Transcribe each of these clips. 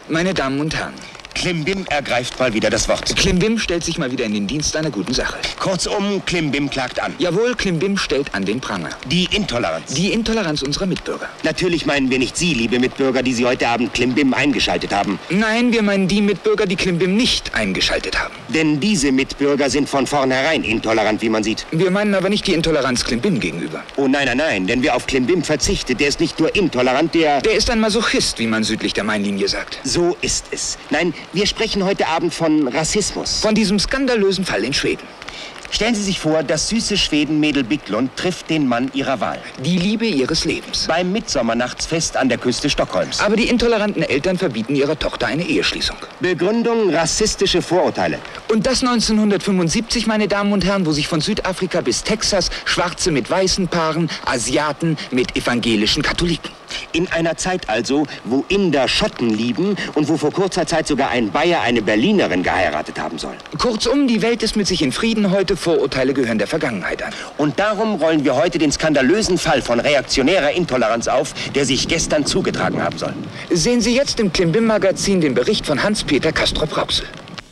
Meine Damen und Herren. Klimbim ergreift mal wieder das Wort. Klimbim stellt sich mal wieder in den Dienst einer guten Sache. Kurzum, Klimbim klagt an. Jawohl, Klimbim stellt an den Pranger. Die Intoleranz. Die Intoleranz unserer Mitbürger. Natürlich meinen wir nicht Sie, liebe Mitbürger, die Sie heute Abend Klimbim eingeschaltet haben. Nein, wir meinen die Mitbürger, die Klimbim nicht eingeschaltet haben. Denn diese Mitbürger sind von vornherein intolerant, wie man sieht. Wir meinen aber nicht die Intoleranz Klimbim gegenüber. Oh nein, nein, nein, denn wer auf Klimbim verzichtet, der ist nicht nur intolerant, der ist ein Masochist, wie man südlich der Mainlinie sagt. So ist es. Nein, wir sprechen heute Abend von Rassismus. Von diesem skandalösen Fall in Schweden. Stellen Sie sich vor, das süße Schwedenmädel Bigglund trifft den Mann ihrer Wahl. Die Liebe ihres Lebens. Beim Mitsommernachtsfest an der Küste Stockholms. Aber die intoleranten Eltern verbieten ihrer Tochter eine Eheschließung. Begründung rassistische Vorurteile. Und das 1975, meine Damen und Herren, wo sich von Südafrika bis Texas Schwarze mit Weißen paaren, Asiaten mit evangelischen Katholiken. In einer Zeit also, wo Inder Schotten lieben und wo vor kurzer Zeit sogar ein Bayer eine Berlinerin geheiratet haben soll. Kurzum, die Welt ist mit sich in Frieden heute, Vorurteile gehören der Vergangenheit an. Und darum rollen wir heute den skandalösen Fall von reaktionärer Intoleranz auf, der sich gestern zugetragen haben soll. Sehen Sie jetzt im Klimbim-Magazin den Bericht von Hans-Peter Castrop-Rauxel.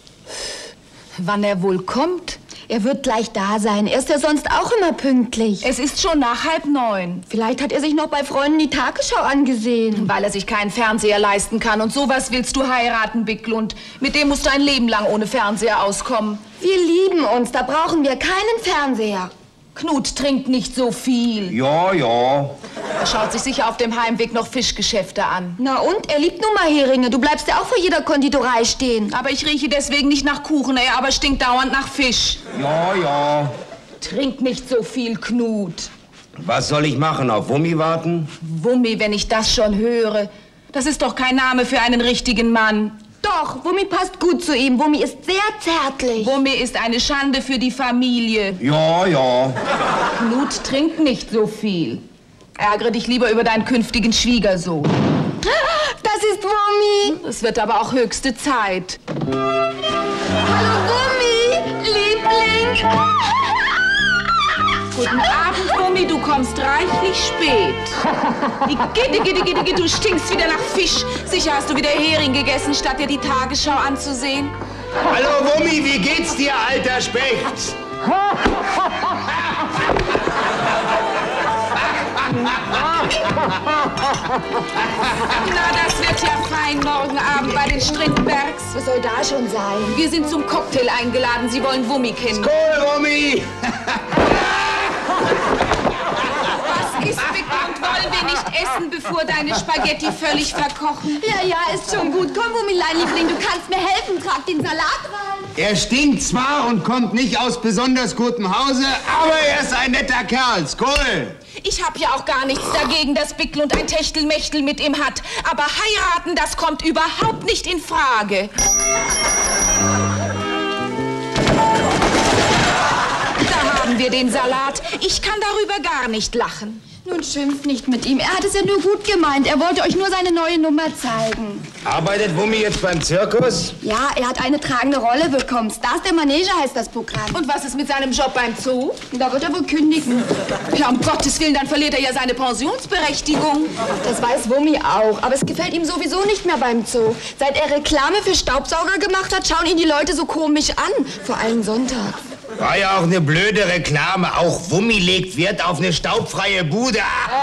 Wann er wohl kommt? Er wird gleich da sein. Er ist ja sonst auch immer pünktlich. Es ist schon nach 8:30. Vielleicht hat er sich noch bei Freunden die Tagesschau angesehen. Weil er sich keinen Fernseher leisten kann. Und sowas willst du heiraten, Bigglund. Mit dem musst du ein Leben lang ohne Fernseher auskommen. Wir lieben uns, da brauchen wir keinen Fernseher. Knut trinkt nicht so viel. Ja, ja. Er schaut sich sicher auf dem Heimweg noch Fischgeschäfte an. Na und? Er liebt nun mal Heringe. Du bleibst ja auch vor jeder Konditorei stehen. Aber ich rieche deswegen nicht nach Kuchen, er aber stinkt dauernd nach Fisch. Ja, ja. Trink nicht so viel, Knut. Was soll ich machen? Auf Wummi warten? Wummi, wenn ich das schon höre. Das ist doch kein Name für einen richtigen Mann. Doch, Wummi passt gut zu ihm. Wummi ist sehr zärtlich. Wummi ist eine Schande für die Familie. Ja, ja. Knut trinkt nicht so viel. Ärgere dich lieber über deinen künftigen Schwiegersohn. Das ist Wummi. Es wird aber auch höchste Zeit. Hallo, Wummi, Liebling. Guten Abend, Wummi, du kommst reichlich spät. Igitt, du stinkst wieder nach Fisch. Sicher hast du wieder Hering gegessen, statt dir die Tagesschau anzusehen. Hallo Wummi, wie geht's dir, alter Specht? Na, das wird ja fein morgen Abend bei den Strindbergs. Was soll da schon sein? Wir sind zum Cocktail eingeladen. Sie wollen Wummi kennen. Skål, Wummi! Was ist, Bigglund? Wollen wir nicht essen, bevor deine Spaghetti völlig verkochen? Ja, ist schon gut. Komm, Wummilein, Liebling, du kannst mir helfen. Trag den Salat rein. Er stinkt zwar und kommt nicht aus besonders gutem Hause, aber er ist ein netter Kerl. Skål! Ich hab ja auch gar nichts dagegen, dass Bigglund ein Techtelmechtel mit ihm hat. Aber heiraten, das kommt überhaupt nicht in Frage. Da haben wir den Salat. Ich kann darüber gar nicht lachen. Nun schimpft nicht mit ihm. Er hat es ja nur gut gemeint. Er wollte euch nur seine neue Nummer zeigen. Arbeitet Wummi jetzt beim Zirkus? Ja, er hat eine tragende Rolle bekommen. Stars der Manege heißt das Programm. Und was ist mit seinem Job beim Zoo? Da wird er wohl kündigen. Ja, um Gottes Willen, dann verliert er ja seine Pensionsberechtigung. Das weiß Wummi auch. Aber es gefällt ihm sowieso nicht mehr beim Zoo. Seit er Reklame für Staubsauger gemacht hat, schauen ihn die Leute so komisch an. Vor allem sonntags. War ja auch eine blöde Reklame. Auch Wummi legt Wert auf eine staubfreie Bude.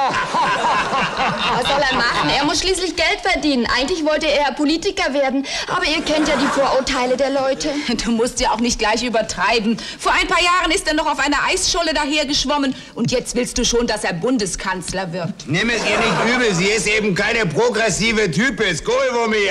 Was soll er machen? Er muss schließlich Geld verdienen. Eigentlich wollte er Politiker werden. Aber ihr kennt ja die Vorurteile der Leute. Du musst ja auch nicht gleich übertreiben. Vor ein paar Jahren ist er noch auf einer Eisscholle dahergeschwommen. Und jetzt willst du schon, dass er Bundeskanzler wird. Nimm es ihr nicht übel. Sie ist eben keine progressive Type. Skål, Wummi.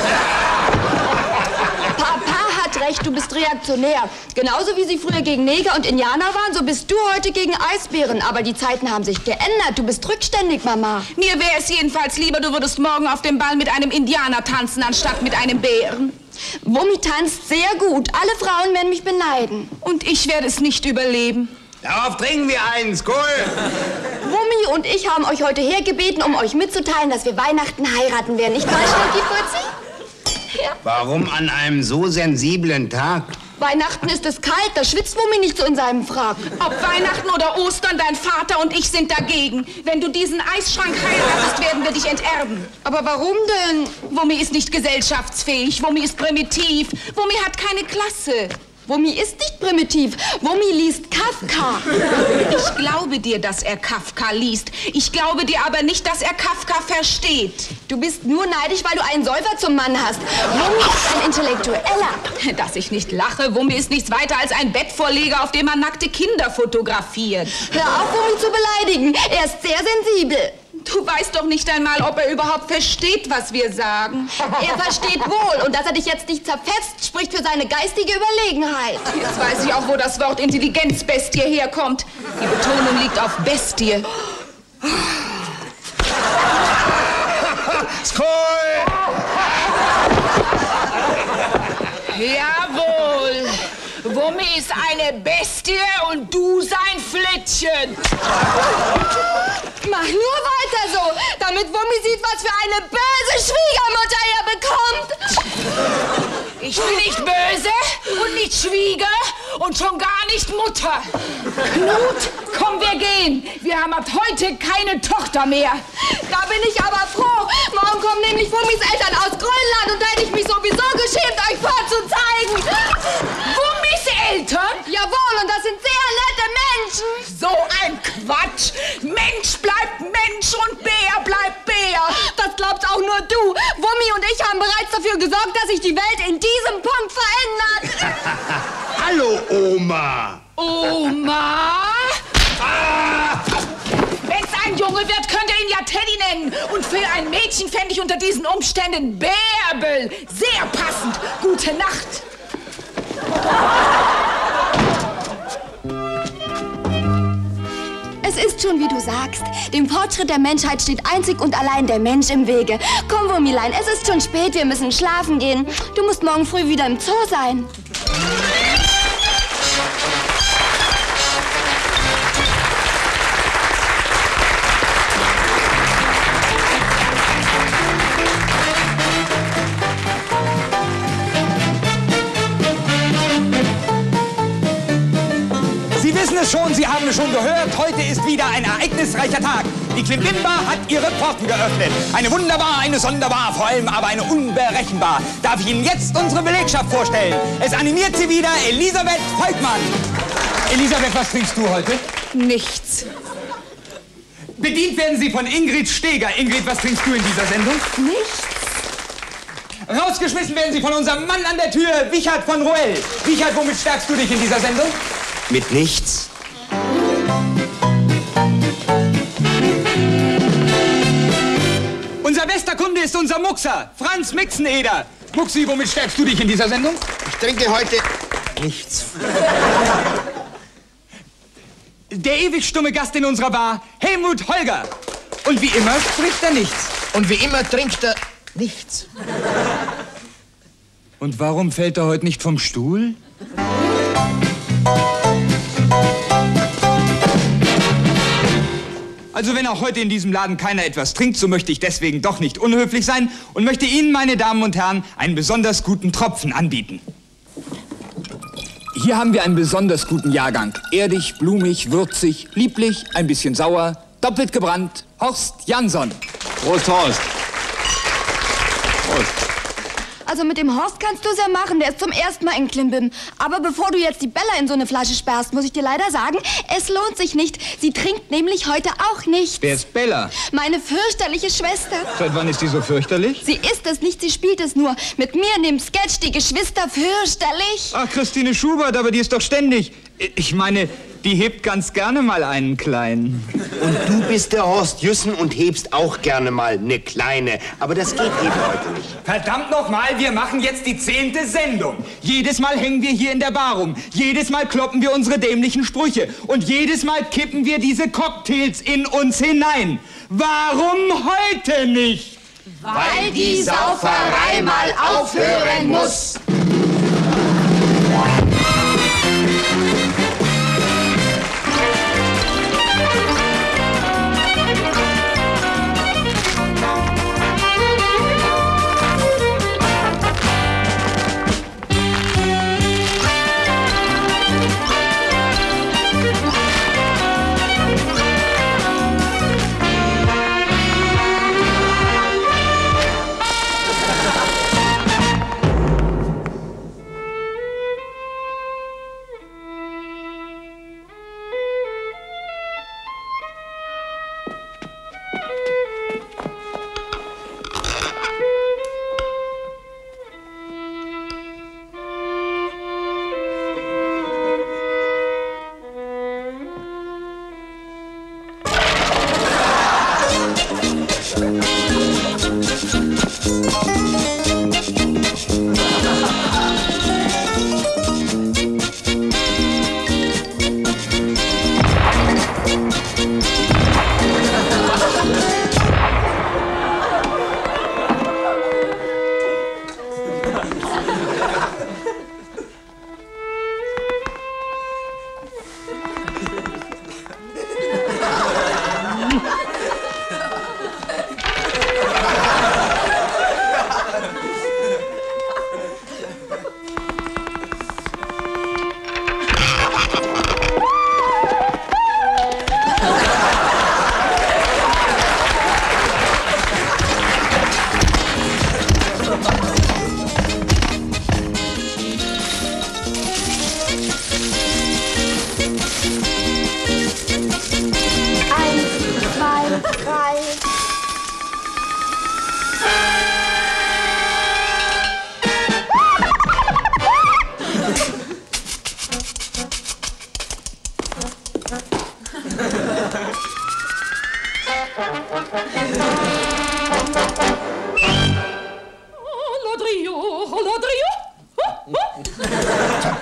Papa hat recht, du bist reaktionär. Genauso wie sie früher gegen Neger und Indianer waren, so bist du heute gegen Eisbären. Aber die Zeiten haben sich geändert. Du bist rückständig, Mama. Mir wäre es jedenfalls lieber, du würdest morgen auf dem Ball mit einem Indianer tanzen, anstatt mit einem Bären. Wummi tanzt sehr gut. Alle Frauen werden mich beneiden. Und ich werde es nicht überleben. Darauf trinken wir einen. Skål! Wummi und ich haben euch heute hergebeten, um euch mitzuteilen, dass wir Weihnachten heiraten werden. Nicht wahr, Schnucki-Putzi? Ja. Warum an einem so sensiblen Tag? Weihnachten ist es kalt, da schwitzt Wummi nicht so in seinem Frack. Ob Weihnachten oder Ostern, dein Vater und ich sind dagegen. Wenn du diesen Eisschrank heiratest, werden wir dich enterben. Aber warum denn? Wummi ist nicht gesellschaftsfähig, Wummi ist primitiv, Wummi hat keine Klasse. Wummi ist nicht primitiv. Wummi liest Kafka. Ich glaube dir, dass er Kafka liest. Ich glaube dir aber nicht, dass er Kafka versteht. Du bist nur neidisch, weil du einen Säufer zum Mann hast. Wummi ist ein Intellektueller. Dass ich nicht lache, Wummi ist nichts weiter als ein Bettvorleger, auf dem man nackte Kinder fotografiert. Hör auf, Wummi zu beleidigen. Er ist sehr sensibel. Du weißt doch nicht einmal, ob er überhaupt versteht, was wir sagen. Er versteht wohl. Und dass er dich jetzt nicht zerfetzt, spricht für seine geistige Überlegenheit. Jetzt weiß ich auch, wo das Wort Intelligenzbestie herkommt. Die Betonung liegt auf Bestie. Skol! Jawohl. Wummi ist eine Bestie und du sein Flittchen. Mach nur weiter so, damit Wummi sieht, was für eine böse Schwiegermutter er bekommt. Ich bin nicht böse und nicht Schwieger und schon gar nicht Mutter. Knut, komm, wir gehen. Wir haben ab heute keine Tochter mehr. Da bin ich aber froh. Morgen kommen nämlich Wummis Eltern aus Grönland und da hätte ich mich sowieso geschämt, euch vorzuzeigen. Wummis Eltern? Jawohl, und das sind sehr nette Menschen. So ein Quatsch. Mensch bleibt Mensch und Bär bleibt Bär. Das glaubst auch nur du. Wummi und ich haben bereits dafür gesorgt, dass sich die Welt in diesem Punkt verändert. Hallo, Oma. Oma? Wenn's ein Junge wird, könnt ihr ihn ja Teddy nennen. Und für ein Mädchen fände ich unter diesen Umständen Bärbel sehr passend. Gute Nacht. Es ist schon, wie du sagst. Dem Fortschritt der Menschheit steht einzig und allein der Mensch im Wege. Komm, Wummilein, es ist schon spät, wir müssen schlafen gehen. Du musst morgen früh wieder im Zoo sein. Sie wissen es schon, Sie haben es schon gehört, heute ist wieder ein ereignisreicher Tag. Die Klimbimba hat ihre Pforten geöffnet. Eine wunderbar, eine sonderbar, vor allem aber eine unberechenbar. Darf ich Ihnen jetzt unsere Belegschaft vorstellen? Es animiert sie wieder Elisabeth Volkmann. Elisabeth, was trinkst du heute? Nichts. Bedient werden Sie von Ingrid Steger. Ingrid, was trinkst du in dieser Sendung? Nichts. Rausgeschmissen werden Sie von unserem Mann an der Tür, Wichert von Roel. Wichert, womit stärkst du dich in dieser Sendung? Mit nichts. Unser bester Kunde ist unser Muxer, Franz Mixeneder. Muxi, womit stärkst du dich in dieser Sendung? Ich trinke heute nichts. Der ewig stumme Gast in unserer Bar, Helmut Holger. Und wie immer spricht er nichts. Und wie immer trinkt er nichts. Und warum fällt er heute nicht vom Stuhl? Also wenn auch heute in diesem Laden keiner etwas trinkt, so möchte ich deswegen doch nicht unhöflich sein und möchte Ihnen, meine Damen und Herren, einen besonders guten Tropfen anbieten. Hier haben wir einen besonders guten Jahrgang. Erdig, blumig, würzig, lieblich, ein bisschen sauer, doppelt gebrannt. Horst Jansson. Prost, Horst. Prost. Also mit dem Horst kannst du es ja machen, der ist zum ersten Mal in Klimbim. Aber bevor du jetzt die Bella in so eine Flasche sperrst, muss ich dir leider sagen, es lohnt sich nicht. Sie trinkt nämlich heute auch nicht. Wer ist Bella? Meine fürchterliche Schwester. Seit wann ist die so fürchterlich? Sie ist es nicht, sie spielt es nur. Mit mir in dem Sketch die Geschwister fürchterlich. Ach, Christine Schubert, aber die ist doch ständig. Ich meine, die hebt ganz gerne mal einen Kleinen. Und du bist der Horst Jüssen und hebst auch gerne mal eine Kleine. Aber das geht eben heute nicht. Verdammt nochmal, wir machen jetzt die 10. Sendung. Jedes Mal hängen wir hier in der Bar rum. Jedes Mal kloppen wir unsere dämlichen Sprüche. Und jedes Mal kippen wir diese Cocktails in uns hinein. Warum heute nicht? Weil die Sauferei mal aufhören muss.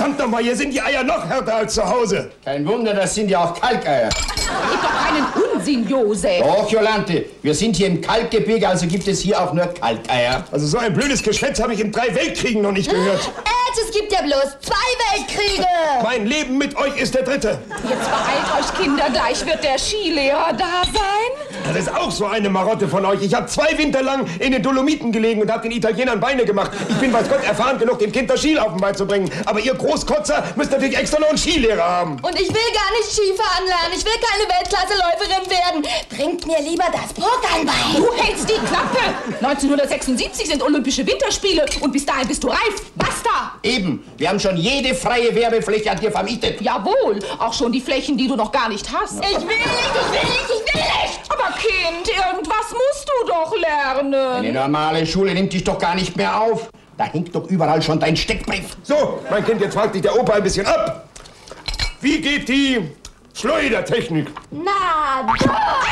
Verdammt nochmal, hier sind die Eier noch härter als zu Hause. Kein Wunder, das sind ja auch Kalkeier. Gib doch keinen Unsinn, Josef. Doch, Jolante, wir sind hier im Kalkgebirge, also gibt es hier auch nur Kalkeier. Also so ein blödes Geschwätz habe ich in 3 Weltkriegen noch nicht gehört. Es gibt ja bloß 2 Weltkriege. Mein Leben mit euch ist der 3. Jetzt beeilt euch, Kinder, gleich wird der Skilehrer da sein. Das ist auch so eine Marotte von euch. Ich habe 2 Winter lang in den Dolomiten gelegen und habe den Italienern Beine gemacht. Ich bin, weiß Gott, erfahren genug, dem Kind das Skilaufen beizubringen. Aber ihr Großkotzer müsst natürlich extra noch einen Skilehrer haben. Und ich will gar nicht Skifahren lernen. Ich will keine Weltklasseläuferin werden. Bringt mir lieber das Pokern bei. Du hältst die Klappe. 1976 sind Olympische Winterspiele und bis dahin bist du reif. Basta. Eben, wir haben schon jede freie Werbefläche an dir vermietet. Jawohl, auch schon die Flächen, die du noch gar nicht hast. Ich will nicht. Aber Kind, irgendwas musst du doch lernen. Eine normale Schule nimmt dich doch gar nicht mehr auf. Da hängt doch überall schon dein Steckbrief. So, mein Kind, jetzt fragt dich der Opa ein bisschen ab. Wie geht die Schleudertechnik? Na, doch.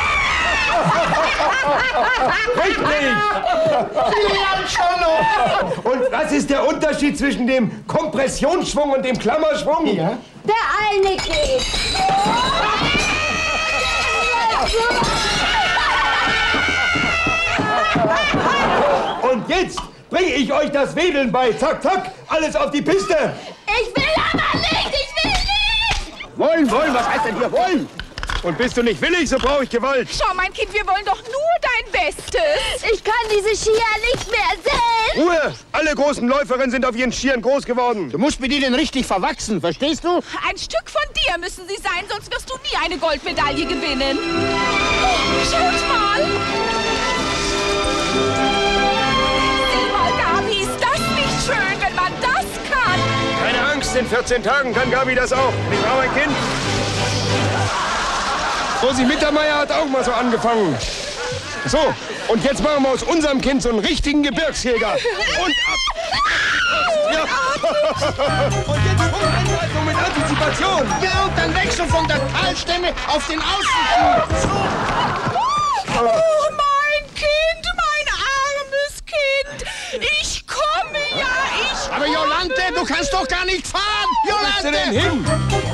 Richtig! Und was ist der Unterschied zwischen dem Kompressionsschwung und dem Klammerschwung? Ja? Der eine geht. Und jetzt bringe ich euch das Wedeln bei. Zack, zack, alles auf die Piste. Ich will aber nicht. Wollen, was heißt denn hier wollen? Und bist du nicht willig, so brauche ich Gewalt. Schau, mein Kind, wir wollen doch nur dein Bestes. Ich kann diese Skier nicht mehr sehen. Ruhe! Alle großen Läuferinnen sind auf ihren Skiern groß geworden. Du musst mit ihnen richtig verwachsen, verstehst du? Ein Stück von dir müssen sie sein, sonst wirst du nie eine Goldmedaille gewinnen. Schaut mal. Sieh mal, Gabi, ist das nicht schön, wenn man das kann? Keine Angst, in 14 Tagen kann Gabi das auch. Nicht wahr, mein Kind? Rosi Mittermeier hat auch mal so angefangen. So, und jetzt machen wir aus unserem Kind so einen richtigen Gebirgsjäger. Und ab! Ja. Und jetzt Sprungeinleitung mit Antizipation. Ja, und dann wechseln von der Talstämme auf den Außenschuh. Oh, mein Kind, mein armes Kind. Ich komme, ja, Aber Jolante, du kannst doch gar nicht fahren. Wo bist du denn hin?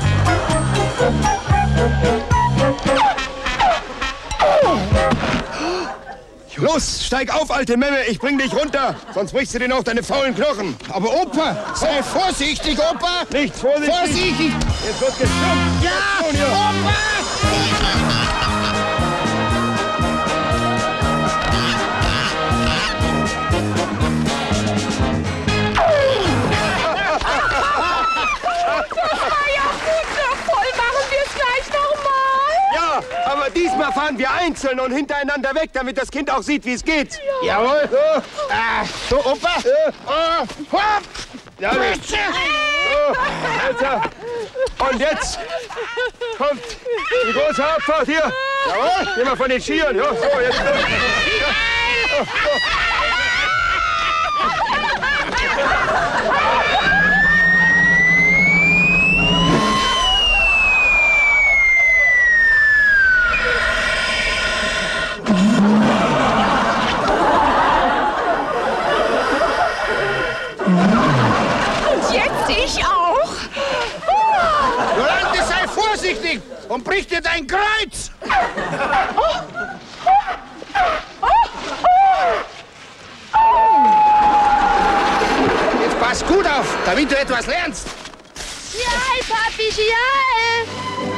Los, steig auf, alte Memme, ich bring dich runter, sonst brichst du dir noch deine faulen Knochen. Aber Opa, sei vorsichtig, Opa. Nicht vorsichtig. Vorsichtig. Jetzt wird gestürmt. Ja, Schon hier. Opa. Aber diesmal fahren wir einzeln und hintereinander weg, damit das Kind auch sieht, wie es geht. Ja. Jawohl. So. So, Opa. Hopp. Ja, so, Alter. Und jetzt kommt die große Abfahrt hier. Jawohl. Geh mal von den Skiern. Ja, so, jetzt. Ja. Jolante, sei vorsichtig und brich dir dein Kreuz. Jetzt pass gut auf, damit du etwas lernst. Schial, Papi, Schial.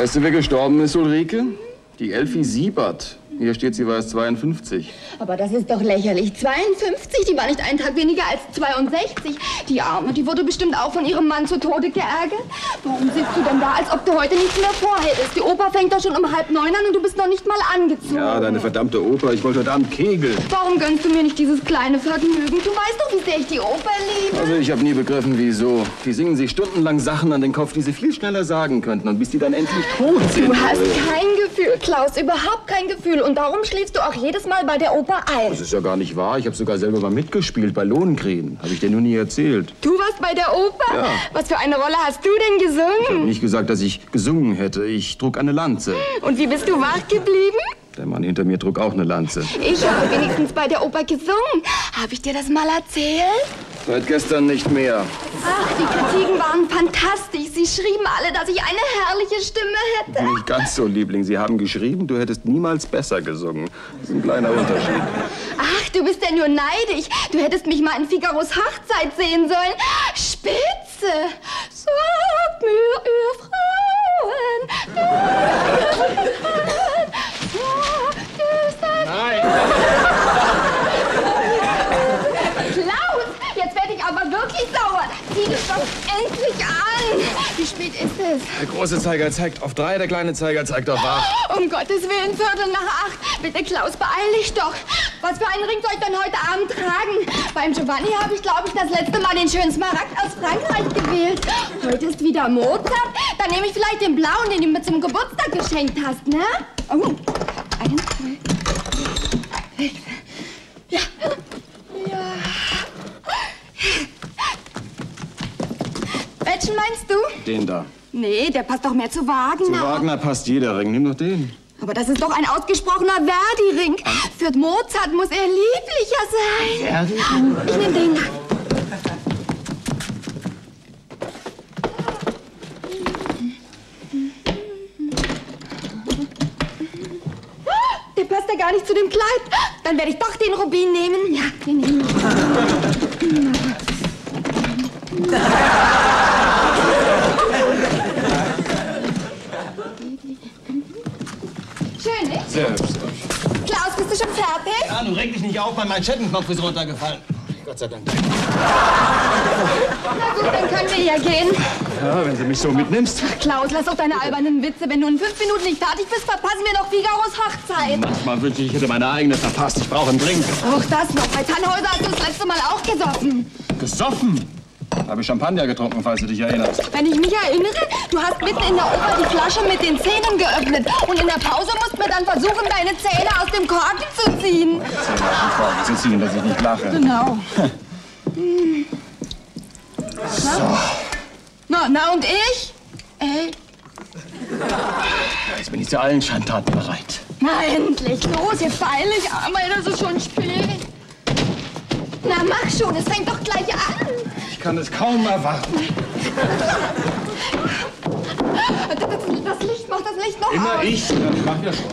Weißt du, wer gestorben ist, Ulrike? Die Elfi Siebert. Hier steht, sie war erst 52. Aber das ist doch lächerlich. 52, die war nicht einen Tag weniger als 62. Die Arme, die wurde bestimmt auch von ihrem Mann zu Tode geärgert. Warum sitzt du denn da, als ob du heute nichts mehr vorhältst? Die Oper fängt doch schon um 8:30 an und du bist noch nicht mal angezogen. Ja, deine verdammte Oper. Ich wollte heute Abend kegeln. Warum gönnst du mir nicht dieses kleine Vergnügen? Du weißt doch, wie sehr ich die Oper liebe. Also ich habe nie begriffen, wieso. Die singen sich stundenlang Sachen an den Kopf, die sie viel schneller sagen könnten. Und bis die dann endlich tot sind. Du hast kein Gefühl, Klaus, überhaupt kein Gefühl. Und darum schläfst du auch jedes Mal bei der Oper ein. Das ist ja gar nicht wahr. Ich habe sogar selber mal mitgespielt bei Lohengrin. Habe ich dir nur nie erzählt. Du warst bei der Oper? Ja. Was für eine Rolle hast du denn gesungen? Ich habe nicht gesagt, dass ich gesungen hätte. Ich trug eine Lanze. Und wie bist du wach geblieben? Der Mann hinter mir trug auch eine Lanze. Ich habe wenigstens bei der Oper gesungen. Habe ich dir das mal erzählt? Seit gestern nicht mehr. Ach, die Kritiken waren fantastisch. Sie schrieben alle, dass ich eine herrliche Stimme hätte. Nicht ganz so, Liebling. Sie haben geschrieben, du hättest niemals besser gesungen. Das ist ein kleiner Unterschied. Ach, du bist ja nur neidisch. Du hättest mich mal in Figaros Hochzeit sehen sollen. Spitze! Sagt mir, ihr Frauen. Nein! Klaus, jetzt werde ich aber wirklich sauer. Zieh dich doch endlich an. Wie spät ist es? Der große Zeiger zeigt auf 3, der kleine Zeiger zeigt auf 8. Um Gottes Willen, 7:45. Bitte, Klaus, beeil dich doch. Was für einen Ring soll ich denn heute Abend tragen? Beim Giovanni habe ich, glaube ich, das letzte Mal den schönen Smaragd aus Frankreich gewählt. Heute ist wieder Mozart. Dann nehme ich vielleicht den blauen, den du mir zum Geburtstag geschenkt hast, ne? Oh, 1, 2, 3. Ja. Ja. Welchen meinst du? Den da. Nee, der passt doch mehr zu Wagner. Zu Wagner passt jeder Ring. Nimm doch den. Aber das ist doch ein ausgesprochener Verdi-Ring. Für Mozart muss er lieblicher sein. Verdi? Ich nehm den. Der passt ja gar nicht zu dem Kleid. Dann werde ich doch den Rubin nehmen. Ja, den nehme ich. Schön, nicht? Sehr hübsch. Klaus, bist du schon fertig? Ja, nun reg dich nicht auf, mein Manschettenknopf ist runtergefallen. Gott sei Dank. Na gut, dann können wir ja gehen. Ja, wenn du mich so mitnimmst. Ach, Klaus, lass doch deine albernen Witze. Wenn du in 5 Minuten nicht fertig bist, verpassen wir noch Figaros Hochzeit. Manchmal wünsche ich hätte meine eigene verpasst. Ich brauche einen Drink. Auch das noch. Bei Tannhäuser hast du das letzte Mal auch gesoffen. Gesoffen? Habe ich Champagner getrunken, falls du dich erinnerst. Wenn ich mich erinnere, du hast mitten in der Oper die Flasche mit den Zähnen geöffnet. Und in der Pause mussten wir dann versuchen, deine Zähne aus dem Korken zu ziehen. Zähne aus dem Korken zu ziehen, dass ich nicht lache. Genau. So. Na und ich? Jetzt bin ich zu allen Schandtaten bereit. Na endlich. Los, jetzt beeil dich, aber das ist schon spät. Na mach schon, es fängt doch gleich an. Ich kann es kaum erwarten. Das Licht, mach das Licht noch Immer aus. ich. Ja, ich mach ja schon.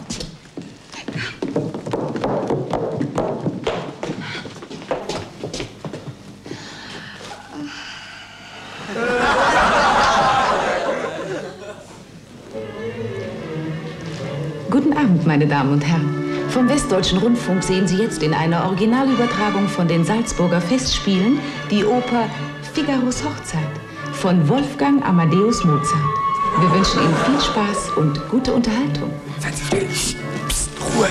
Guten Abend, meine Damen und Herren. Vom Westdeutschen Rundfunk sehen Sie jetzt in einer Originalübertragung von den Salzburger Festspielen die Oper Figaros Hochzeit von Wolfgang Amadeus Mozart. Wir wünschen Ihnen viel Spaß und gute Unterhaltung. Seien Sie still. Psst, Ruhe.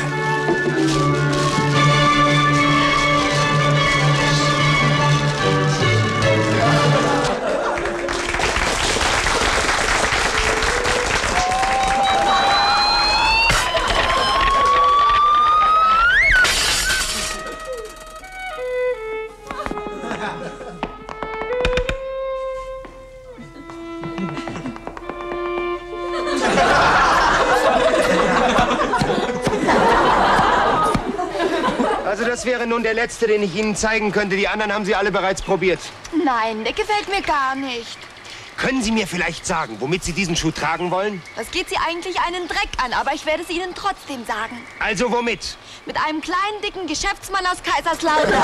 Also das wäre nun der letzte, den ich Ihnen zeigen könnte. Die anderen haben Sie alle bereits probiert. Nein, der gefällt mir gar nicht. Können Sie mir vielleicht sagen, womit Sie diesen Schuh tragen wollen? Das geht Sie eigentlich einen Dreck an, aber ich werde es Ihnen trotzdem sagen. Also womit? Mit einem kleinen, dicken Geschäftsmann aus Kaiserslautern.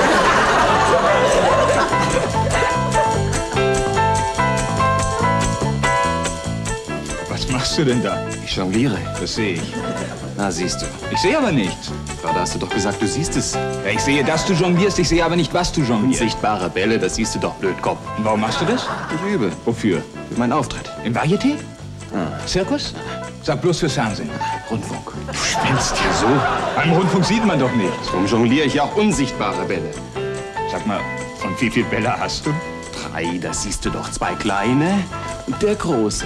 Was machst machst du denn da? Ich jongliere. Das sehe ich. Na, siehst du. Ich sehe aber nichts. Gerade hast du doch gesagt, du siehst es. Ja, ich sehe, dass du jonglierst, ich sehe aber nicht, was du jonglierst. Unsichtbare Bälle, das siehst du doch, Blödkopf. Und warum machst du das? Ich übe. Wofür? Für meinen Auftritt. Im Varieté? Zirkus? Sag bloß fürs Fernsehen. Rundfunk. Du spinnst ja so. Beim Rundfunk sieht man doch nichts. Darum jongliere ich auch unsichtbare Bälle. Sag mal, und wie viele Bälle hast du? 3, das siehst du doch. 2 kleine und der große.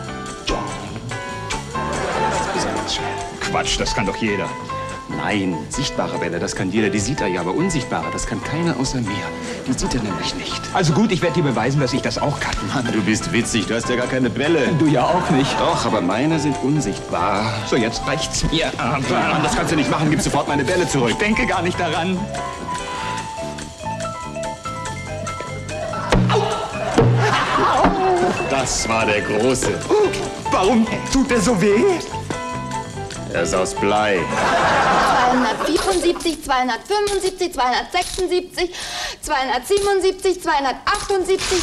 Das ist besonders schwer. Quatsch, das kann doch jeder. Nein, sichtbare Bälle, das kann jeder. Die sieht er ja, aber unsichtbare, das kann keiner außer mir. Die sieht er nämlich nicht. Also gut, ich werde dir beweisen, dass ich das auch kann. Mann, du bist witzig, du hast ja gar keine Bälle. Du ja auch nicht. Doch, aber meine sind unsichtbar. So, jetzt reicht's mir aber. Mann, das kannst du nicht machen, gib sofort meine Bälle zurück. Ich denke gar nicht daran. Das war der Große. Warum tut der so weh? Er ist aus Blei. 274, 275, 276, 277, 278.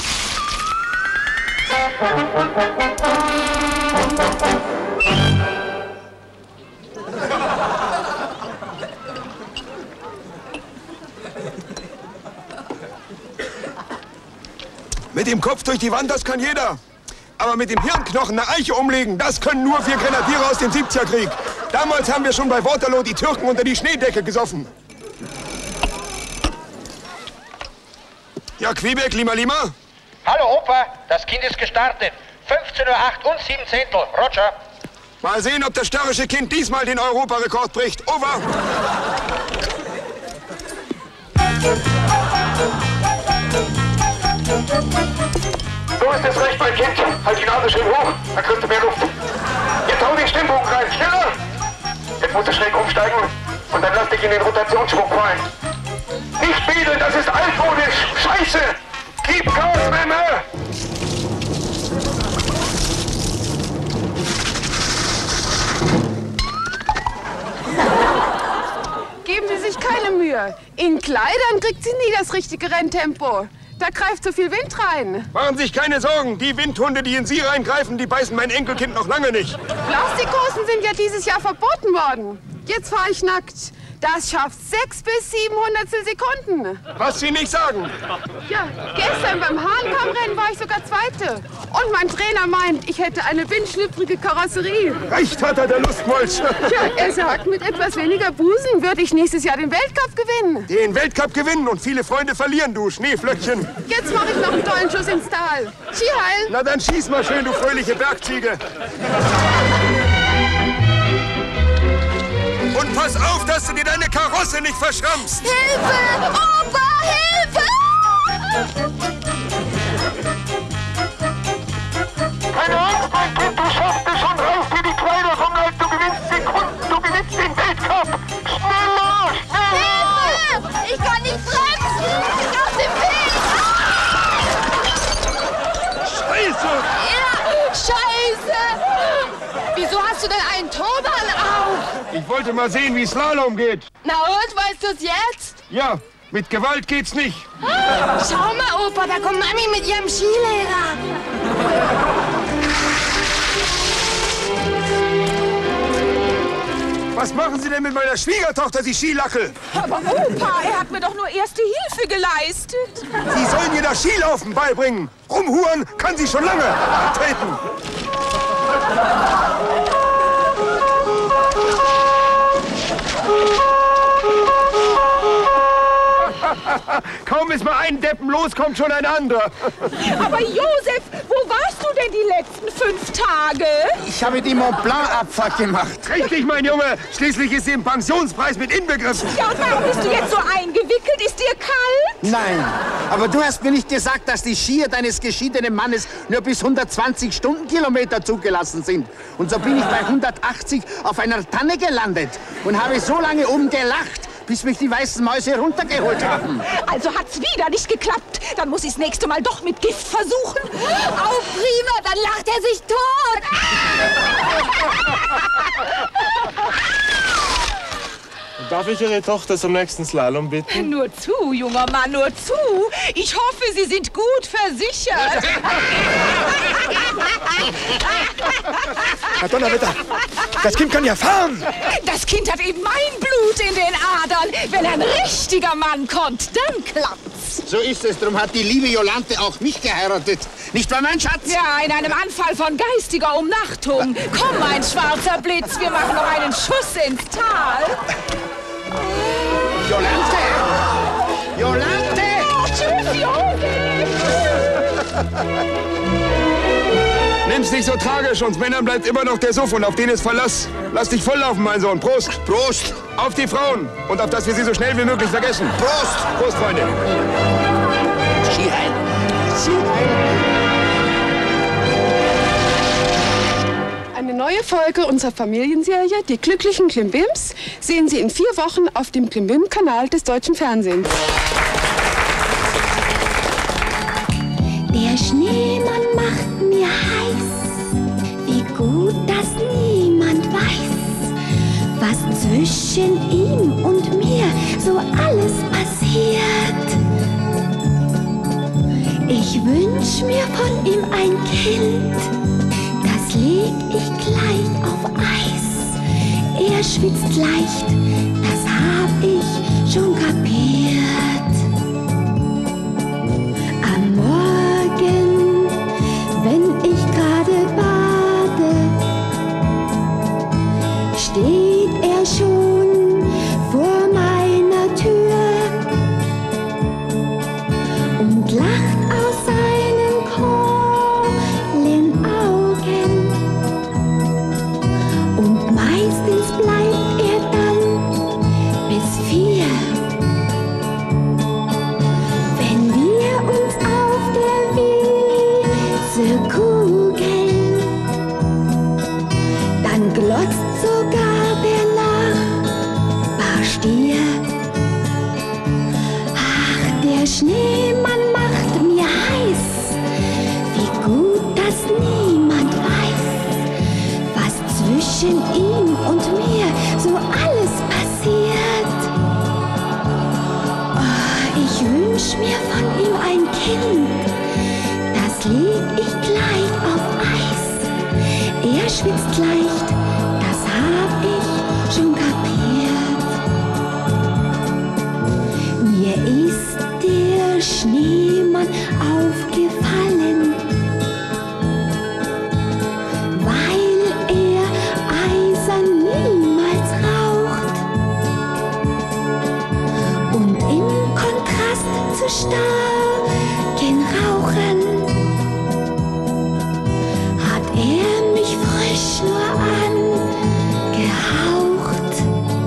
Mit dem Kopf durch die Wand, das kann jeder. Aber mit dem Hirnknochen eine Eiche umlegen, das können nur 4 Grenadiere aus dem 70er-Krieg. Damals haben wir schon bei Waterloo die Türken unter die Schneedecke gesoffen. Ja, Quebec, Lima. Hallo, Opa, das Kind ist gestartet. 15:08 und 7 Zehntel. Roger. Mal sehen, ob das störrische Kind diesmal den Europarekord bricht. Over. So ist es recht, mein Kind. Halt die Nase schön hoch, dann kriegst du mehr Luft. Jetzt hau den Stimmbogen rein, schneller! Jetzt musst du schräg umsteigen und dann lass dich in den Rotationsschwung fallen. Nicht wedeln, das ist altmodisch. Scheiße! Gib Gas, Memme! Geben Sie sich keine Mühe. In Kleidern kriegt sie nie das richtige Renntempo. Da greift zu viel Wind rein. Machen Sie sich keine Sorgen. Die Windhunde, die in Sie reingreifen, die beißen mein Enkelkind noch lange nicht. Plastikhosen sind ja dieses Jahr verboten worden. Jetzt fahre ich nackt. Das schafft 6 bis 700 Sekunden. Was Sie nicht sagen. Ja, gestern beim Hahnkammrennen war ich sogar Zweite. Und mein Trainer meint, ich hätte eine windschlüpfrige Karosserie. Recht hat er, der Lustmolch. Ja, er sagt, mit etwas weniger Busen würde ich nächstes Jahr den Weltcup gewinnen. Den Weltcup gewinnen und viele Freunde verlieren, du Schneeflöckchen. Jetzt mache ich noch einen tollen Schuss ins Tal. Skiheil. Na dann schieß mal schön, du fröhliche Bergziege. Und pass auf, dass du dir deine Karosse nicht verschrammst. Hilfe! Opa, Hilfe! Keine Angst, mein Kind, du schaffst es schon. Reiß dir die Kleider vom Leib. Du gewinnst Sekunden, du gewinnst den Weltcup. Schneller, schneller! Hilfe! Ich kann nicht bremsen! Ich bin auf dem Weg! Scheiße! Ja, Scheiße! Wieso hast du denn einen Turban auf? Ich wollte mal sehen, wie Slalom geht. Na und, weißt du es jetzt? Ja, mit Gewalt geht's nicht. Schau mal, Opa, da kommt Mami mit ihrem Skilehrer. Was machen Sie denn mit meiner Schwiegertochter, Sie Skilackel? Aber Opa, er hat mir doch nur erste Hilfe geleistet. Sie sollen ihr das Skilaufen beibringen. Rumhuren kann sie schon lange. Treten. Kaum ist mal ein Deppen los, kommt schon ein anderer. Aber Josef, wo warst du denn die letzten 5 Tage? Ich habe die Mont Blanc-Abfahrt gemacht. Richtig, mein Junge. Schließlich ist sie im Pensionspreis mit inbegriffen. Ja, und warum bist du jetzt so eingewickelt? Ist dir kalt? Nein, aber du hast mir nicht gesagt, dass die Skier deines geschiedenen Mannes nur bis 120 Stundenkilometer zugelassen sind. Und so bin ich bei 180 auf einer Tanne gelandet und habe so lange oben gelacht, bis mich die weißen Mäuse runtergeholt haben. Also hat's wieder nicht geklappt. Dann muss ich das nächste Mal doch mit Gift versuchen. Oh, prima, dann lacht er sich tot. Darf ich Ihre Tochter zum nächsten Slalom bitten? Nur zu, junger Mann, nur zu. Ich hoffe, Sie sind gut versichert. Herr Donnerwetter, das Kind kann ja fahren. Das Kind hat eben mein Blut in den Adern. Wenn ein richtiger Mann kommt, dann klappt's. So ist es. Darum hat die liebe Jolante auch mich geheiratet. Nicht wahr, mein Schatz? Ja, in einem Anfall von geistiger Umnachtung. Komm, mein schwarzer Blitz, wir machen noch einen Schuss ins Tal. Jolante! Jolante! Oh, tschüss, Josef! Nimm's nicht so tragisch, uns Männern bleibt immer noch der Suff und auf den ist Verlass. Lass dich volllaufen, mein Sohn. Prost! Prost! Auf die Frauen und auf dass wir sie so schnell wie möglich vergessen. Prost! Prost, Freunde! Skiheil! Skiheil! Eine neue Folge unserer Familienserie, die glücklichen Klimbims, sehen Sie in 4 Wochen auf dem Klimbim-Kanal des Deutschen Fernsehens. Der Schneemann macht mir heiß, wie gut, dass niemand weiß, was zwischen ihm und mir so alles passiert. Ich wünsch mir von ihm ein Kind, das leg ich gleich auf Eis. Er schwitzt leicht, das hab ich schon kapiert. Am Morgen, wenn ich gerade bade, steht er schon vor meiner Tür und lacht aus seinen kohlen Augen. Und meistens bleibt er dann bis 4. Wenn wir uns auf der Wiese kugeln, dann glotzt sogar der Nachbarstier. Ach, der Schneemann macht mir heiß, wie gut, dass niemand weiß, was zwischen ihm und mir so alles passiert. Oh, ich wünsch mir von ihm ein Kind, das leg ich gleich auf Eis. Er schwitzt leicht, das hab ich schon kapiert. Mir ist der Schneemann aufgefallen, weil er eisern niemals raucht und im Kontrast zu starken Rauchern hat er mich frisch nur angehaucht.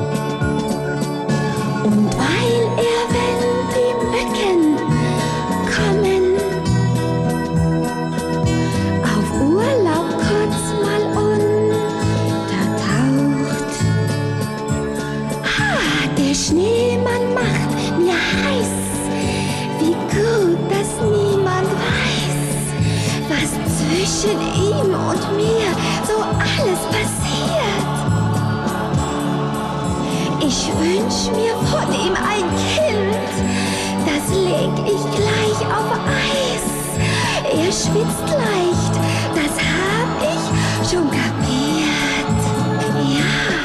Und weil er, wenn die Mücken kommen, auf Urlaub kurz mal untertaucht. Ah, der Schneemann macht mir heiß, wie gut, dass niemand weiß, was zwischen ihm und mir so alles passiert. Ich wünsch mir von ihm ein Kind, das leg ich gleich auf Eis. Er schwitzt leicht, das hab ich schon kapiert. Ja.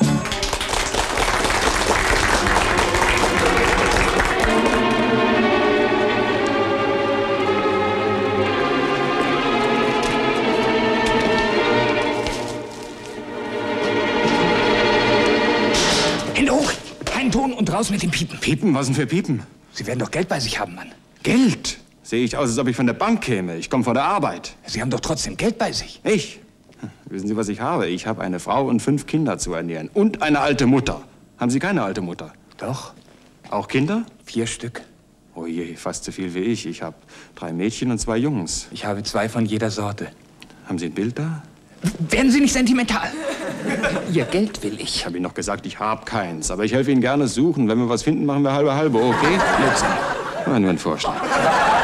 Hände hoch, keinen Ton und raus mit dem Piepen. Piepen? Was denn für Piepen? Sie werden doch Geld bei sich haben, Mann. Geld? Sehe ich aus, als ob ich von der Bank käme. Ich komme von der Arbeit. Sie haben doch trotzdem Geld bei sich. Ich? Wissen Sie, was ich habe? Ich habe eine Frau und 5 Kinder zu ernähren. Und eine alte Mutter. Haben Sie keine alte Mutter? Doch. Auch Kinder? 4 Stück. Oh je, fast so viel wie ich. Ich habe 3 Mädchen und 2 Jungs. Ich habe 2 von jeder Sorte. Haben Sie ein Bild da? Werden Sie nicht sentimental. Ihr Geld will ich. Ich habe Ihnen doch gesagt, ich habe keins. Aber ich helfe Ihnen gerne suchen. Wenn wir was finden, machen wir halbe, okay? Blödsinn. War nur ein Vorschlag.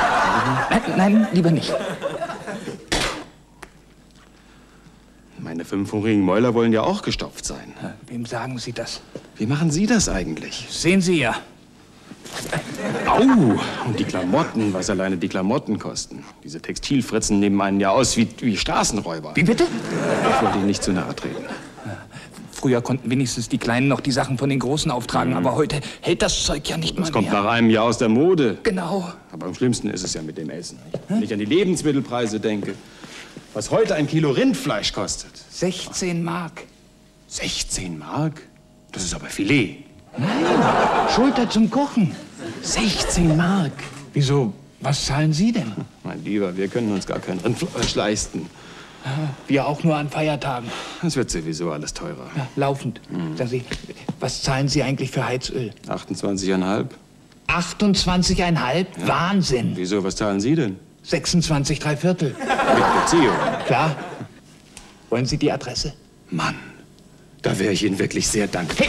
Nein, lieber nicht. Meine 5 hungrigen Mäuler wollen ja auch gestopft sein. Wem sagen Sie das? Wie machen Sie das eigentlich? Sehen Sie ja. Au! Und die Klamotten, was alleine die Klamotten kosten. Diese Textilfritzen nehmen einen ja aus wie Straßenräuber. Wie bitte? Ich wollte Ihnen nicht zu nahe treten. Früher konnten wenigstens die Kleinen noch die Sachen von den Großen auftragen, aber heute hält das Zeug ja nicht mehr. Das kommt nach einem Jahr aus der Mode. Genau. Aber am schlimmsten ist es ja mit dem Essen. Wenn ich an die Lebensmittelpreise denke, was heute ein Kilo Rindfleisch kostet. 16 Mark. 16 Mark? Das ist aber Filet. Nein, Schulter zum Kochen. 16 Mark. Wieso? Was zahlen Sie denn? Mein Lieber, wir können uns gar kein Rindfleisch leisten. Wir auch nur an Feiertagen. Es wird sowieso alles teurer. Ja, laufend. Sagen Sie, was zahlen Sie eigentlich für Heizöl? 28,5. 28,5? Ja. Wahnsinn. Wieso, was zahlen Sie denn? 26 3/4. Mit Beziehung? Klar. Wollen Sie die Adresse? Mann, da wäre ich Ihnen wirklich sehr dankbar. Hey.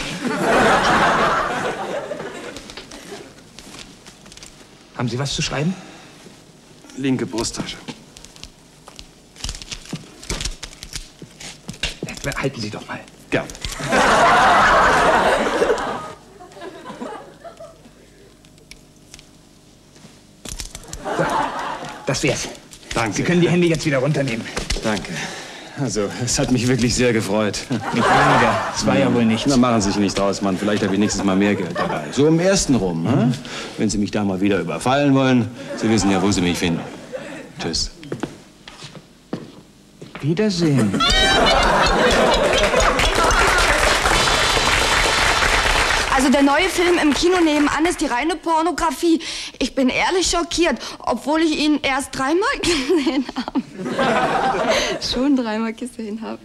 Haben Sie was zu schreiben? Linke Brusttasche. Halten Sie doch mal. Gern. So, das wär's. Danke. Sie können die Hände jetzt wieder runternehmen. Danke. Also, es hat mich wirklich sehr gefreut. Nicht weniger. Es war ja wohl nichts. Na, machen Sie sich nicht draus, Mann. Vielleicht habe ich nächstes Mal mehr Geld dabei. So im ersten rum, hm? Wenn Sie mich da mal wieder überfallen wollen, Sie wissen ja, wo Sie mich finden. Tschüss. Wiedersehen. Also der neue Film im Kino nebenan ist die reine Pornografie. Ich bin ehrlich schockiert, obwohl ich ihn erst 3-mal gesehen habe. Schon 3-mal gesehen habe.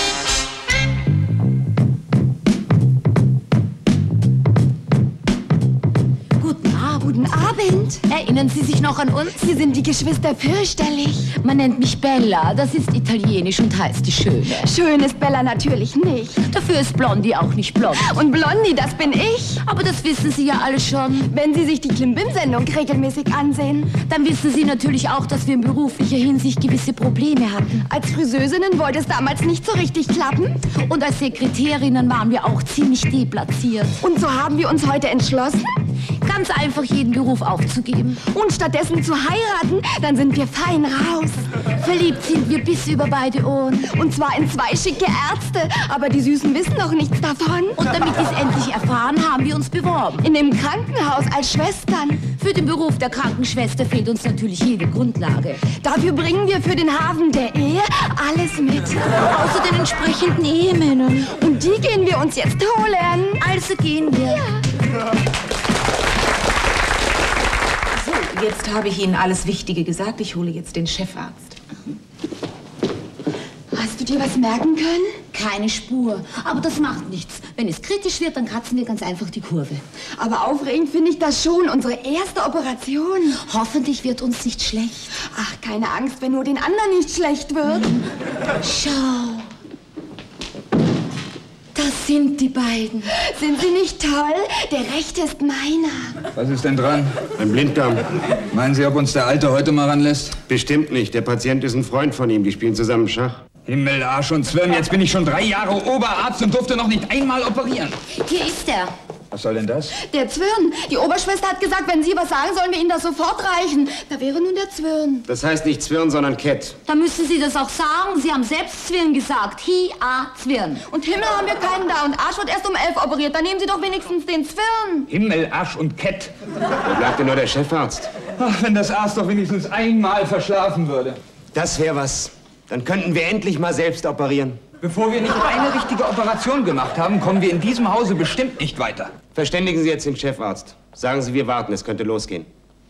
Guten Abend. Erinnern Sie sich noch an uns? Sie sind die Geschwister fürchterlich. Man nennt mich Bella. Das ist italienisch und heißt die Schöne. Schön ist Bella natürlich nicht. Dafür ist Blondie auch nicht blond. Und Blondie, das bin ich. Aber das wissen Sie ja alle schon. Wenn Sie sich die Klimbim-Sendung regelmäßig ansehen, dann wissen Sie natürlich auch, dass wir in beruflicher Hinsicht gewisse Probleme hatten. Als Friseurinnen wollte es damals nicht so richtig klappen. Und als Sekretärinnen waren wir auch ziemlich deplatziert. Und so haben wir uns heute entschlossen, ganz einfach jeden Beruf aufzugeben. Und stattdessen zu heiraten, dann sind wir fein raus. Verliebt sind wir bis über beide Ohren. Und zwar in 2 schicke Ärzte, aber die Süßen wissen noch nichts davon. Und damit wir es endlich erfahren, haben wir uns beworben. In dem Krankenhaus als Schwestern. Für den Beruf der Krankenschwester fehlt uns natürlich jede Grundlage. Dafür bringen wir für den Hafen der Ehe alles mit. Außer den entsprechenden Ehemännern. Und die gehen wir uns jetzt holen. Also gehen wir. Ja. So, jetzt habe ich Ihnen alles Wichtige gesagt. Ich hole jetzt den Chefarzt. Hast du dir was merken können? Keine Spur. Aber das macht nichts. Wenn es kritisch wird, dann kratzen wir ganz einfach die Kurve. Aber aufregend finde ich das schon. Unsere erste Operation. Hoffentlich wird uns nicht schlecht. Ach, keine Angst, wenn nur den anderen nicht schlecht wird. Schau. Das sind die beiden. Sind sie nicht toll? Der rechte ist meiner. Was ist denn dran? Ein Blinddarm. Meinen Sie, ob uns der Alte heute mal ranlässt? Bestimmt nicht. Der Patient ist ein Freund von ihm. Die spielen zusammen Schach. Himmel, Arsch und Zwirn, jetzt bin ich schon 3 Jahre Oberarzt und durfte noch nicht einmal operieren. Hier ist er. Was soll denn das? Der Zwirn. Die Oberschwester hat gesagt, wenn Sie was sagen, sollen wir Ihnen das sofort reichen. Da wäre nun der Zwirn. Das heißt nicht Zwirn, sondern Kett. Da müssen Sie das auch sagen. Sie haben selbst Zwirn gesagt. Zwirn. Und Himmel haben wir keinen da. Und Arsch wird erst um 11 operiert. Dann nehmen Sie doch wenigstens den Zwirn. Himmel, Arsch und Kett. Da bleibt ja nur der Chefarzt. Ach, wenn das Arzt doch wenigstens einmal verschlafen würde. Das wäre was. Dann könnten wir endlich mal selbst operieren. Bevor wir nicht eine richtige Operation gemacht haben, kommen wir in diesem Hause bestimmt nicht weiter. Verständigen Sie jetzt den Chefarzt. Sagen Sie, wir warten, es könnte losgehen.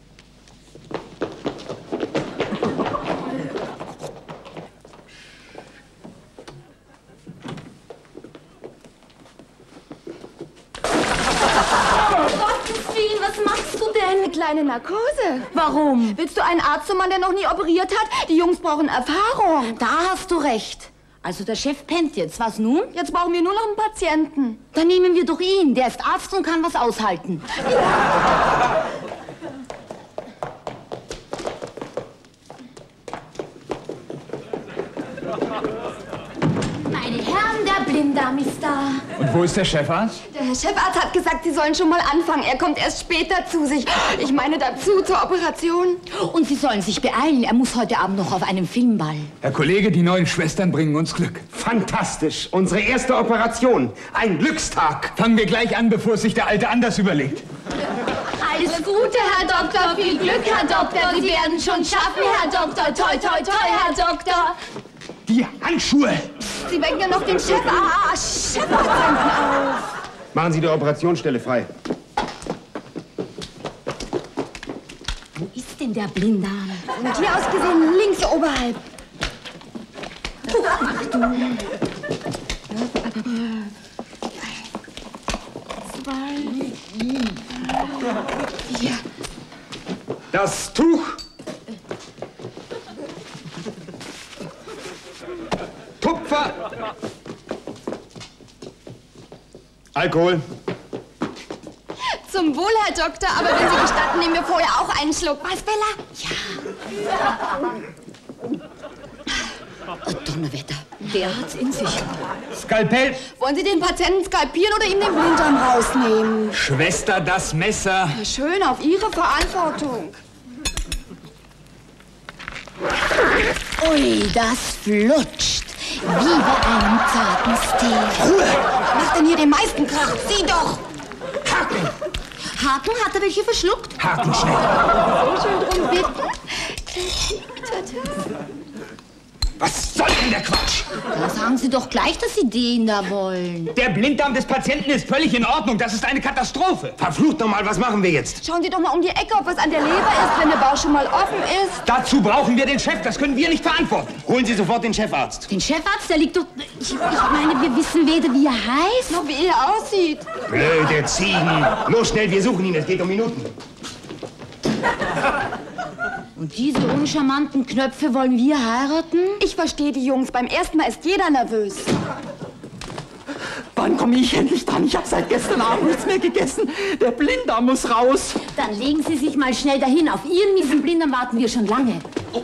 Was machst du denn? Eine kleine Narkose. Warum? Willst du einen Arzt zum Mann, der noch nie operiert hat? Die Jungs brauchen Erfahrung. Da hast du recht. Also der Chef pennt jetzt. Was nun? Jetzt brauchen wir nur noch einen Patienten. Dann nehmen wir doch ihn. Der ist Arzt und kann was aushalten. Ja. Und wo ist der Chefarzt? Der Herr Chefarzt hat gesagt, Sie sollen schon mal anfangen. Er kommt erst später zu sich. Ich meine dazu, zur Operation. Und Sie sollen sich beeilen. Er muss heute Abend noch auf einem Filmball. Herr Kollege, die neuen Schwestern bringen uns Glück. Fantastisch. Unsere erste Operation. Ein Glückstag. Fangen wir gleich an, bevor sich der Alte anders überlegt. Alles Gute, Herr Doktor. Viel Glück, Herr Doktor. Sie werden schon schaffen, Herr Doktor. Toi, toi, toi, Herr Doktor. Die Handschuhe. Sie wecken ja noch den Chefarzten auf. Machen Sie die Operationsstelle frei. Wo ist denn der Blinddarm? Und hier aus gesehen links oberhalb. Achtung. 2, 4. Das Tuch. Tupfer. Alkohol. Zum Wohl, Herr Doktor, aber wenn Sie gestatten, nehmen wir vorher auch einen Schluck. Was, Bella? Oh, Donnerwetter, der hat's in sich. Skalpell. Wollen Sie den Patienten skalpieren oder ihm den Blinddarm rausnehmen? Schwester, das Messer. Schön, auf Ihre Verantwortung. Ui, das flutscht. Wie bei einem zarten Steak. Ruhe! Macht denn hier den meisten Krach? Sie doch! Haken! Haken? Hat er welche verschluckt? Haken schnell. So schön drum bitten. Was soll denn der Quatsch? Da sagen Sie doch gleich, dass Sie den da wollen. Der Blinddarm des Patienten ist völlig in Ordnung. Das ist eine Katastrophe. Verflucht nochmal, was machen wir jetzt? Schauen Sie doch mal um die Ecke, ob was an der Leber ist, wenn der Bauch schon mal offen ist. Dazu brauchen wir den Chef. Das können wir nicht verantworten. Holen Sie sofort den Chefarzt. Den Chefarzt, der liegt doch... Ich meine, wir wissen weder, wie er heißt, noch wie er aussieht. Blöde Ziegen. Los, schnell, wir suchen ihn. Es geht um Minuten. Und diese uncharmanten Knöpfe wollen wir heiraten? Ich verstehe die Jungs. Beim ersten Mal ist jeder nervös. Wann komme ich endlich dran? Ich habe seit gestern Abend nichts mehr gegessen. Der Blinddarm muss raus. Dann legen Sie sich mal schnell dahin. Auf Ihren miesen Blinddarm warten wir schon lange.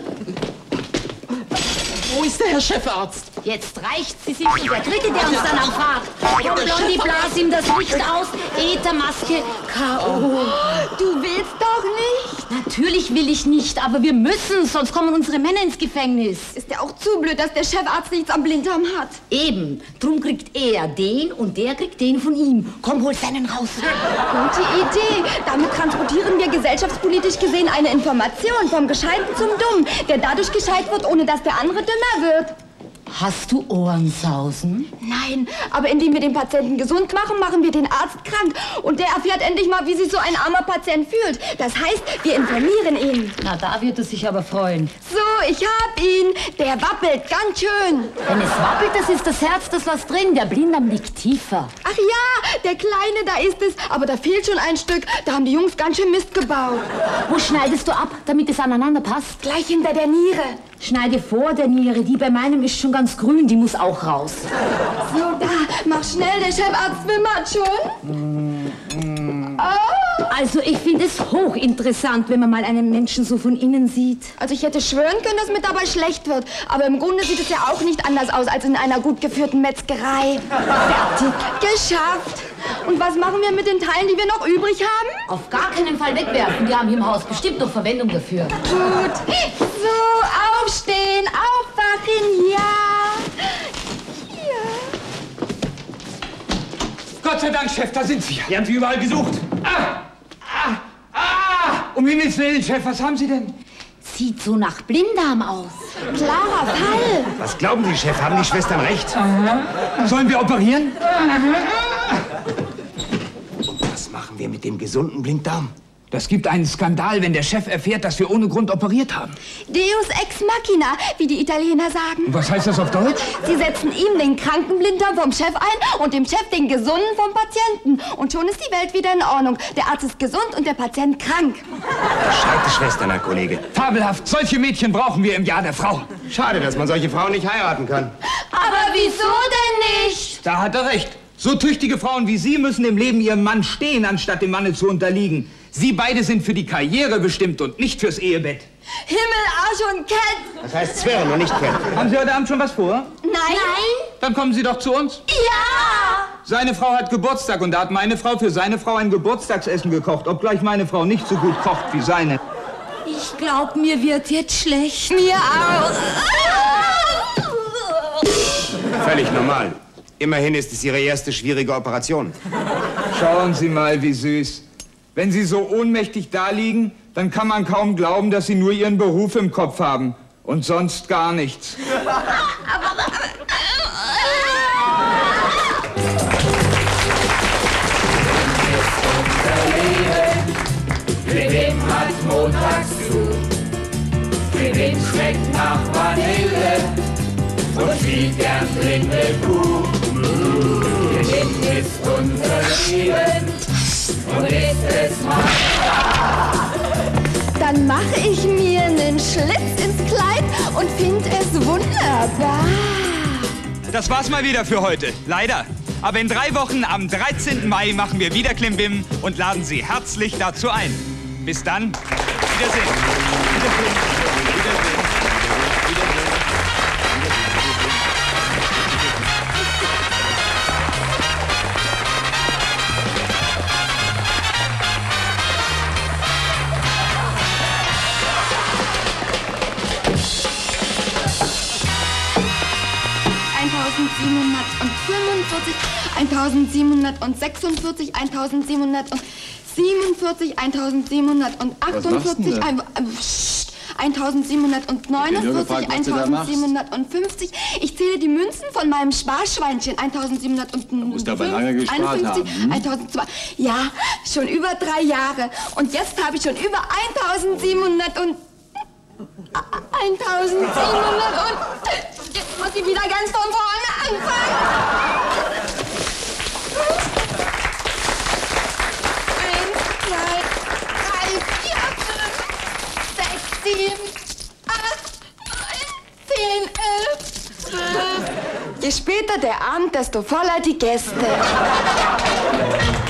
Wo ist der Herr Chefarzt? Jetzt reicht's. Sie sind schon der Dritte, der uns danach fragt. Komm, Blondie, blas ihm das Licht aus. Äthermaske, K.O. Du willst doch nicht? Natürlich will ich nicht, aber wir müssen, sonst kommen unsere Männer ins Gefängnis. Ist ja auch zu blöd, dass der Chefarzt nichts am Blinddarm hat. Eben. Drum kriegt er den und der kriegt den von ihm. Komm, hol seinen raus. Gute Idee. Damit transportieren wir gesellschaftspolitisch gesehen eine Information vom Gescheiten zum Dummen, der dadurch gescheit wird, ohne dass der andere dümmer wird. Hast du Ohrensausen? Nein, aber indem wir den Patienten gesund machen, machen wir den Arzt krank. Und der erfährt endlich mal, wie sich so ein armer Patient fühlt. Das heißt, wir informieren ihn. Na, da wird er sich aber freuen. So, ich hab ihn. Der wappelt ganz schön. Wenn es wappelt, das ist das Herz, das was drin. Der Blinddarm liegt tiefer. Ach ja, der Kleine, da ist es. Aber da fehlt schon ein Stück. Da haben die Jungs ganz schön Mist gebaut. Wo schneidest du ab, damit es aneinander passt? Gleich hinter der Niere. Schneide vor der Niere. Die bei meinem ist schon ganz grün. Die muss auch raus. So, da. Mach schnell. Der Chefarzt wimmert schon. Oh. Also, ich finde es hochinteressant, wenn man mal einen Menschen so von innen sieht. Also, ich hätte schwören können, dass mir dabei schlecht wird. Aber im Grunde sieht es ja auch nicht anders aus als in einer gut geführten Metzgerei. Fertig. Geschafft. Und was machen wir mit den Teilen, die wir noch übrig haben? Auf gar keinen Fall wegwerfen. Wir haben hier im Haus bestimmt noch Verwendung dafür. Gut. So, aufstehen, aufwachen, ja. Hier. Gott sei Dank, Chef, da sind Sie. Wir haben Sie überall gesucht. Um Himmels Willen, Chef, was haben Sie denn? Sieht so nach Blinddarm aus. Klarer Fall. Was glauben Sie, Chef? Haben die Schwestern recht? Sollen wir operieren? Und was machen wir mit dem gesunden Blinddarm? Das gibt einen Skandal, wenn der Chef erfährt, dass wir ohne Grund operiert haben. Deus ex machina, wie die Italiener sagen. Was heißt das auf Deutsch? Sie setzen ihm den kranken Blinddarm vom Chef ein und dem Chef den gesunden vom Patienten. Und schon ist die Welt wieder in Ordnung. Der Arzt ist gesund und der Patient krank. Gescheite Schwestern, Herr Kollege. Fabelhaft. Solche Mädchen brauchen wir im Jahr der Frau. Schade, dass man solche Frauen nicht heiraten kann. Aber wieso denn nicht? Da hat er recht. So tüchtige Frauen wie Sie müssen im Leben ihrem Mann stehen, anstatt dem Manne zu unterliegen. Sie beide sind für die Karriere bestimmt und nicht fürs Ehebett. Himmel, Arsch und Kett. Das heißt Zwirn und nicht Kett. Haben Sie heute Abend schon was vor? Nein. Dann kommen Sie doch zu uns. Ja. Seine Frau hat Geburtstag und da hat meine Frau für seine Frau ein Geburtstagsessen gekocht, obgleich meine Frau nicht so gut kocht wie seine. Ich glaub, mir wird jetzt schlecht. Mir auch. Völlig normal. Immerhin ist es Ihre erste schwierige Operation. Schauen Sie mal, wie süß. Wenn Sie so ohnmächtig daliegen, dann kann man kaum glauben, dass Sie nur Ihren Beruf im Kopf haben und sonst gar nichts. Klim hat montags zu. Klim schmeckt nach Vanille und spielt gern blinde Kuh. Klim ist unser Leben und ist es mal. Dann mache ich mir einen Schlitz ins Kleid und finde es wunderbar. Das war's mal wieder für heute. Leider. Aber in 3 Wochen, am 13. Mai, machen wir wieder Klimbim und laden Sie herzlich dazu ein. Bis dann. Wiedersehen. Wiedersehen. Wiedersehen. ...1746, 1747, 1748, 1749, 1750. Ich zähle die Münzen von meinem Sparschweinchen. 1705, musst aber lange gespart 51, haben. 1002. Ja, schon über 3 Jahre. Und jetzt habe ich schon über 1700 und... 1700 und... Jetzt muss ich wieder ganz von vorne anfangen. 1, 2, 3, 4, 5, 6, 7, 8, 9, 10, 11, 12. Je später der Abend, desto voller die Gäste.